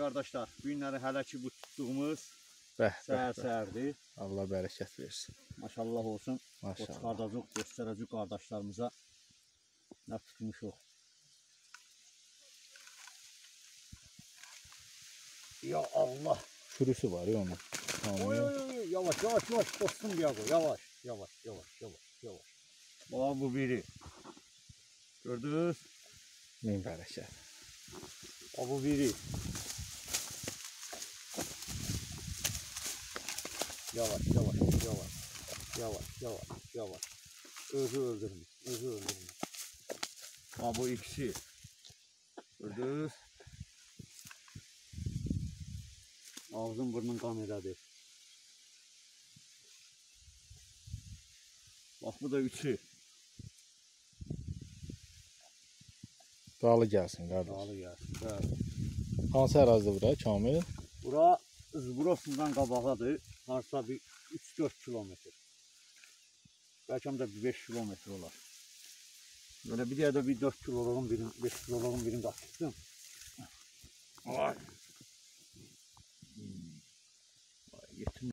qardaşlar, bu günləri hələ ki bu tutduğumuz Bəh, səhər-səhərdir. Allah bərəkət versin. Maşallah olsun. O Maşallah. çıxardacaq, göstərəcək qardaşlarımıza nə tutmuşuq. Ya Allah. Sürüsü var ya onun. Oy, yavaş, yavaş, yavaş, dostum Diago, yavaş, yavaş, yavaş, yavaş, yavaş. Bax bu biri. Gördünüz? Min bərəkət. Bax bu biri. Yavaş, yavaş, yavaş, yavaş, yavaş, yavaş. Özü öldürmüş, özü öldürmüş. Bax bu ikisi. Gördünüz? Ağzın burnun qan elədir. Bax bu da üçü. Dalı gəlsin qardaş. Dalı gəlsin. Bəli. Hansı ərazidə bura Kamil? Bura Zbrosundan qabağadır. Harsa bir 3-4 kilometr. Bəlkə də bir 5 kilometr olar. Böyle bir yerde bir 4 kiloluğun birini, 5 kiloluğun birini kaçırdım. Ay.